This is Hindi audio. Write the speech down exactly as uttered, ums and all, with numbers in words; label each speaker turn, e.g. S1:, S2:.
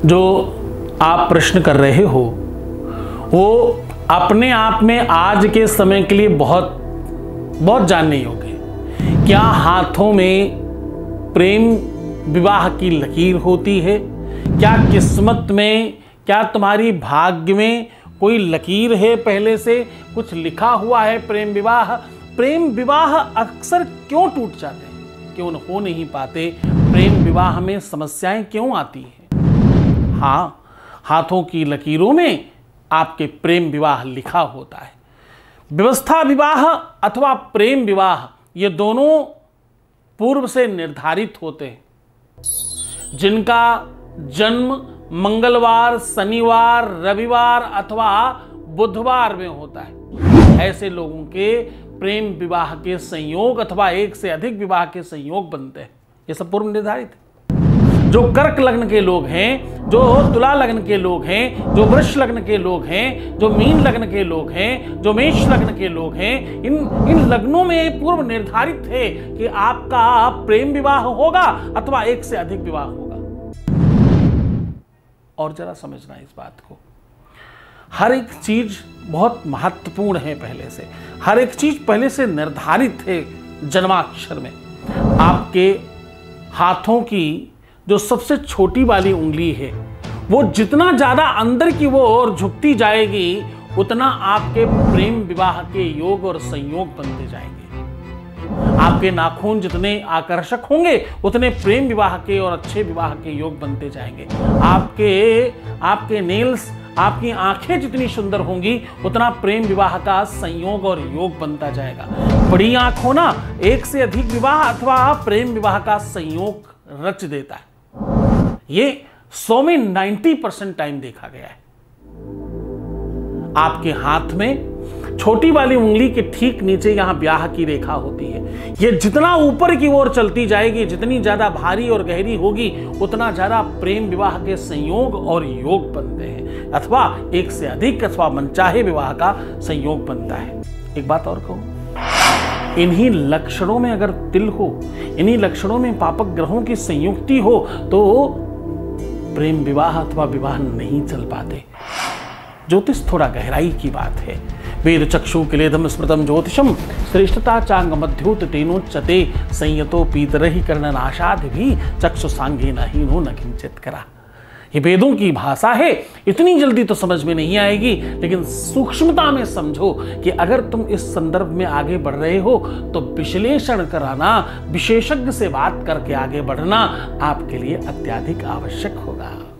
S1: जो आप प्रश्न कर रहे हो वो अपने आप में आज के समय के लिए बहुत बहुत जानने योग्य है। क्या हाथों में प्रेम विवाह की लकीर होती है? क्या किस्मत में, क्या तुम्हारी भाग्य में कोई लकीर है, पहले से कुछ लिखा हुआ है प्रेम विवाह? प्रेम विवाह अक्सर क्यों टूट जाते हैं, क्यों हो नहीं पाते? प्रेम विवाह में समस्याएं क्यों आती हैं? हाँ, हाथों की लकीरों में आपके प्रेम विवाह लिखा होता है। व्यवस्था विवाह अथवा प्रेम विवाह ये दोनों पूर्व से निर्धारित होते हैं। जिनका जन्म मंगलवार, शनिवार, रविवार अथवा बुधवार में होता है, ऐसे लोगों के प्रेम विवाह के संयोग अथवा एक से अधिक विवाह के संयोग बनते हैं। ये सब पूर्व निर्धारित है। जो कर्क लग्न के लोग हैं, जो तुला लग्न के लोग हैं, जो वृष लग्न के लोग हैं, जो मीन लग्न के लोग हैं, जो मेष लग्न के लोग हैं, इन इन लग्नों में पूर्व निर्धारित है कि आपका प्रेम विवाह होगा अथवा एक से अधिक विवाह होगा। और जरा समझना इस बात को, हर एक चीज बहुत महत्वपूर्ण है। पहले से हर एक चीज पहले से निर्धारित है जन्माक्षर में। आपके हाथों की जो सबसे छोटी वाली उंगली है वो जितना ज्यादा अंदर की वो ओर झुकती जाएगी उतना आपके प्रेम विवाह के योग और संयोग बनते जाएंगे। आपके नाखून जितने आकर्षक होंगे उतने प्रेम विवाह के और अच्छे विवाह के योग बनते जाएंगे। आपके आपके नेल्स, आपकी आंखें जितनी सुंदर होंगी उतना प्रेम विवाह का संयोग और योग बनता जाएगा। बड़ी आंख होना एक से अधिक विवाह अथवा प्रेम विवाह का संयोग रच देता है। ये सौ में नब्बे परसेंट टाइम देखा गया है। आपके हाथ में छोटी वाली उंगली के ठीक नीचे यहां ब्याह की रेखा होती है। ये जितना ऊपर की ओर चलती जाएगी, जितनी ज्यादा भारी और गहरी होगी उतना ज्यादा प्रेम विवाह के संयोग और योग बनते हैं अथवा एक से अधिक अथवा मनचाहे विवाह का संयोग बनता है। एक बात और कहूं, इन्हीं लक्षणों में अगर तिल हो, इन्हीं लक्षणों में पापक ग्रहों की संयुक्ति हो तो प्रेम विवाह अथवा विवाह नहीं चल पाते। ज्योतिष थोड़ा गहराई की बात है। वेद चक्षु किलेदम स्मृतम ज्योतिषम श्रेष्ठता चांग मध्योत तेनोच्चते संयतो पीतरहि कर्णनाशाद भी चक्षु सांगे हीनो न किंचित करा। ये वेदों की भाषा है, इतनी जल्दी तो समझ में नहीं आएगी, लेकिन सूक्ष्मता में समझो कि अगर तुम इस संदर्भ में आगे बढ़ रहे हो तो विश्लेषण कराना, विशेषज्ञ से बात करके आगे बढ़ना आपके लिए अत्याधिक आवश्यक होगा।